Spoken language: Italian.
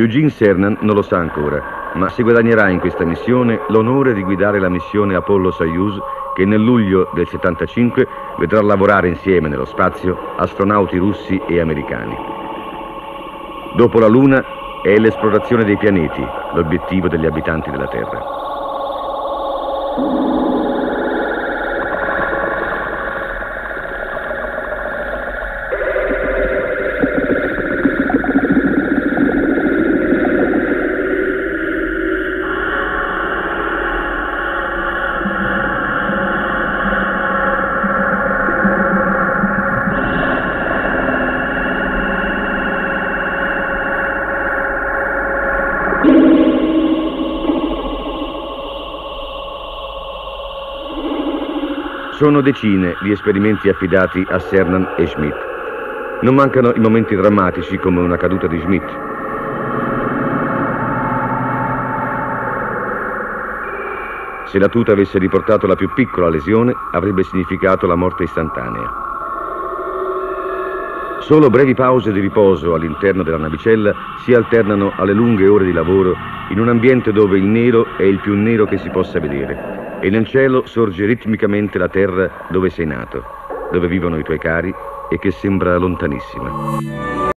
Eugene Cernan non lo sa ancora, ma si guadagnerà in questa missione l'onore di guidare la missione Apollo-Soyuz che nel luglio del 75 vedrà lavorare insieme nello spazio astronauti russi e americani. Dopo la Luna è l'esplorazione dei pianeti l'obiettivo degli abitanti della Terra. Sono decine gli esperimenti affidati a Cernan e Schmidt. Non mancano i momenti drammatici come una caduta di Schmidt. Se la tuta avesse riportato la più piccola lesione, avrebbe significato la morte istantanea. Solo brevi pause di riposo all'interno della navicella si alternano alle lunghe ore di lavoro in un ambiente dove il nero è il più nero che si possa vedere e nel cielo sorge ritmicamente la terra dove sei nato, dove vivono i tuoi cari e che sembra lontanissima.